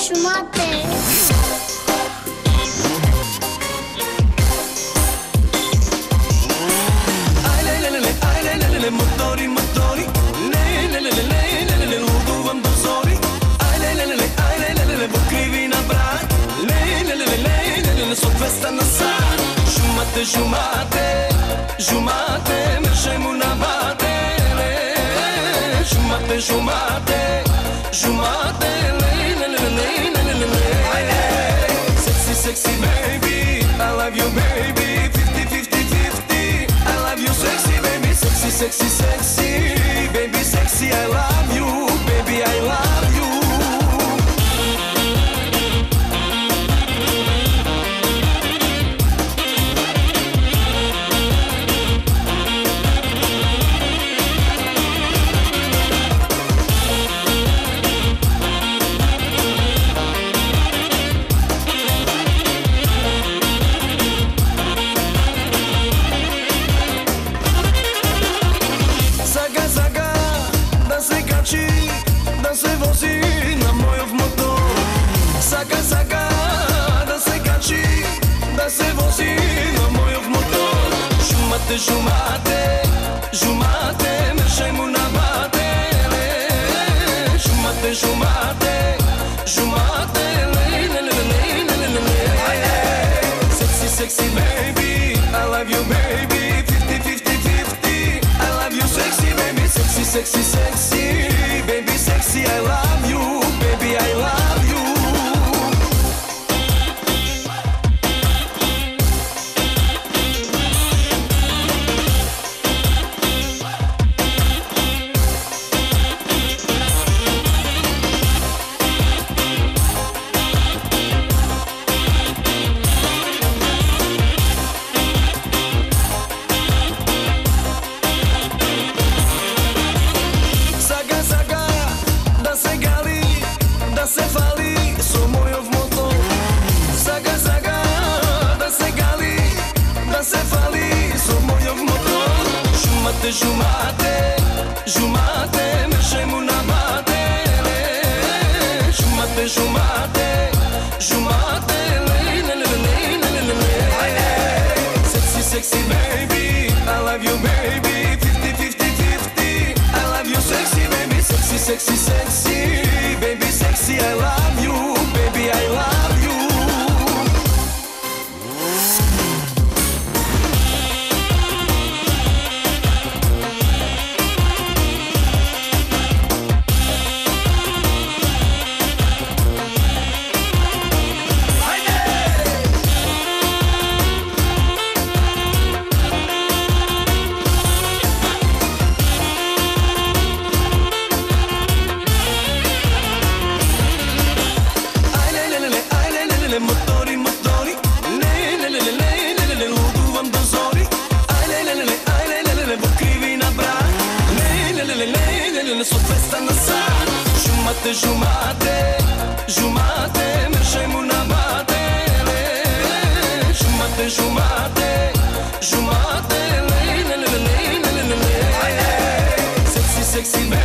jumate. Motori, motori, le luduvam do zori. Le pokrivi na brak. Sot festa na sat. Jumate, jumate, jumate, mergem una bate. Jumate, jumate, jumate, sexy, sexy baby, I love you baby. 50, 50, 50, I love you sexy baby. Sexy, sexy, sexy, baby sexy, I love you, baby I love you. Da se vozi na mojov motor. Saga, saga, da se kači, da se vozi na mojov motor. Jumate, jumate, jumate, mergem una bate. Jumate, jumate, jumate, sexy, sexy baby, I love you baby. 50, 50, 50, I love you sexy baby. Sexy, sexy, sexy, baby sexy, I love you, baby I love you. Da se fali, so mojov motor. Saga, saga, da se gali, da se fali, so mojov motor. Jumate, jumate, jumate, mergem una bate. Jumate, jumate, jumate, sexy, sexy baby, I love you baby. 50, 50, 50, I love you sexy baby. Sexy, sexy, sexy, baby sexy, I love you, baby I love you. Motori, motori, le luduvam do zori. Le pokrivi na brak. Sot festa na sat. Jumate, jumate, jumate, mergem una bate. Jumate, jumate, jumate, sexy, sexy